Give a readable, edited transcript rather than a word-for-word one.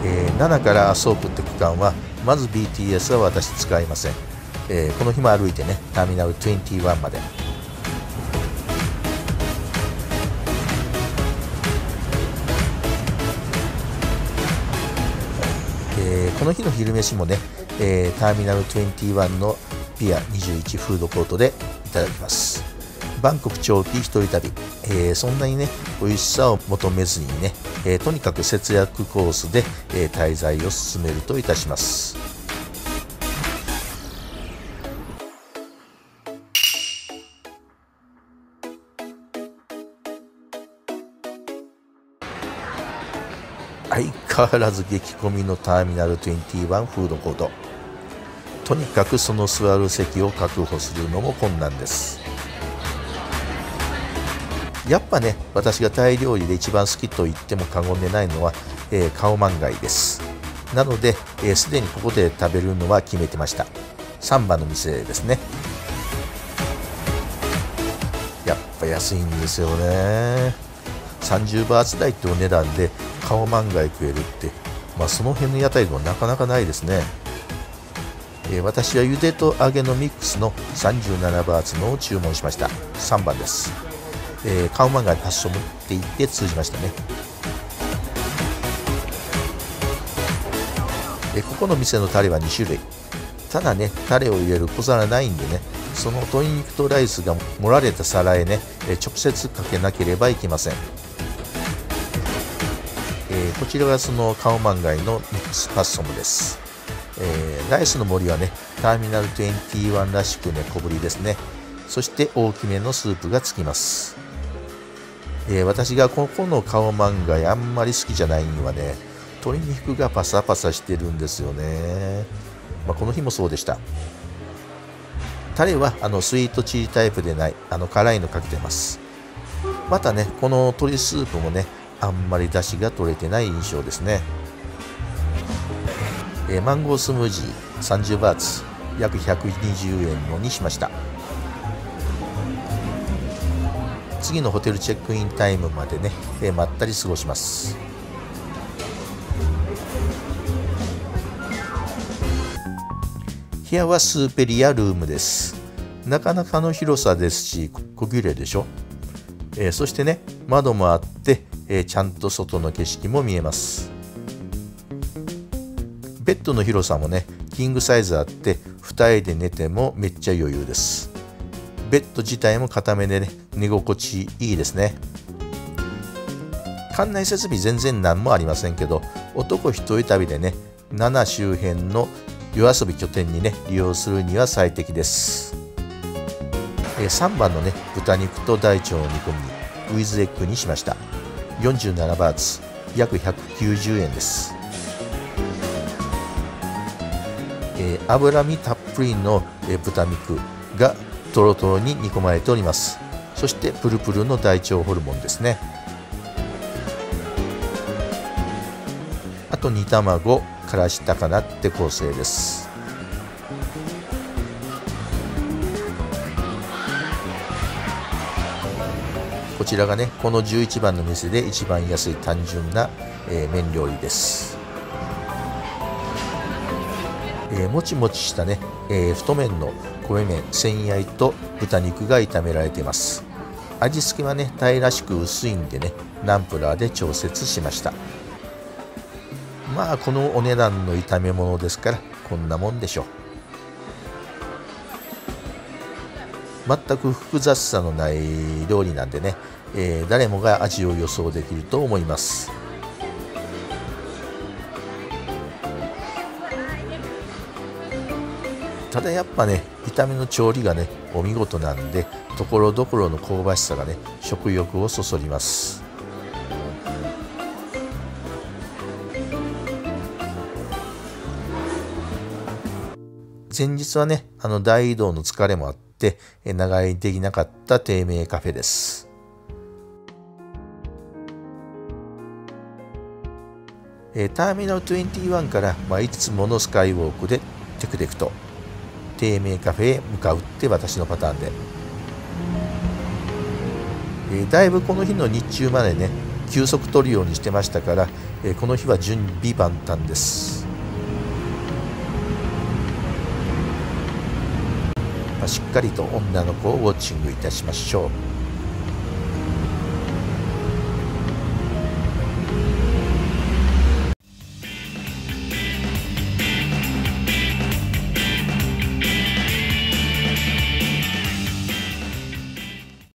7からアソープって区間はまず BTS は私使いません。この日も歩いてねターミナル21まで。この日の昼飯もね、ターミナル21のピア21フードコートでいただきます。バンコク長期一人旅、そんなにね美味しさを求めずにね、とにかく節約コースで、滞在を進めるといたします。相変わらず激混みのターミナル21フードコート。とにかくその座る席を確保するのも困難です。やっぱね私がタイ料理で一番好きと言っても過言でないのは、カオマンガイです。なので、すでにここで食べるのは決めてました。3番の店ですね。やっぱ安いんですよね。30バーツ台ってお値段でカオマンガイ食えるって、その辺の屋台ではなかなかないですね。私は茹でと揚げのミックスの37バーツのを注文しました。3番です。カオマンガイ発祥って言って通じましたね。ここの店のタレは2種類。ただねタレを入れる小皿ないんでね、その鶏肉とライスが盛られた皿へね直接かけなければいけません。こちらがそのカオマンガイのミックスパッソムです。ライスの盛りはねターミナル21らしくね小ぶりですね。そして大きめのスープがつきます。私がここのカオマンガイあんまり好きじゃないのはね、鶏肉がパサパサしてるんですよね。この日もそうでした。タレはスイートチリタイプでない辛いのかけてます。またねこの鶏スープもねあんまり出汁が取れてない印象ですね。マンゴースムージー30バーツ約120円のにしました。次のホテルチェックインタイムまでね、まったり過ごします。部屋はスーペリアルームです。なかなかの広さですし小綺麗でしょ。そしてね窓もあって、ちゃんと外の景色も見えます。ベッドの広さもねキングサイズあって2人で寝てもめっちゃ余裕です。ベッド自体も固めでね寝心地いいですね。館内設備全然何もありませんけど、男一人旅でね7周辺の夜遊び拠点にね利用するには最適です。3番のね豚肉と大腸の煮込みウィズエッグにしました。47バーツ約190円です。脂身たっぷりの豚肉がとろとろに煮込まれております。そしてプルプルの大腸ホルモンですね。あと煮卵からし高菜って構成です。こちらがねこの11番の店で一番安い単純な、麺料理です。もちもちしたね、太麺の米麺千焼と豚肉が炒められています。味付けはねタイらしく薄いんでねナンプラーで調節しました。このお値段の炒め物ですからこんなもんでしょう。全く複雑さのない料理なんでね、誰もが味を予想できると思います。ただやっぱね炒めの調理がねお見事なんで、ところどころの香ばしさがね食欲をそそります。前日はね大移動の疲れもあって長居できなかった低迷カフェです。ターミナル21からいつものスカイウォークでテクテクと低迷カフェへ向かうって私のパターンで、だいぶこの日の日中までね休息取るようにしてましたから、 この日は準備万端です。しっかりと女の子をウォッチングいたしましょう。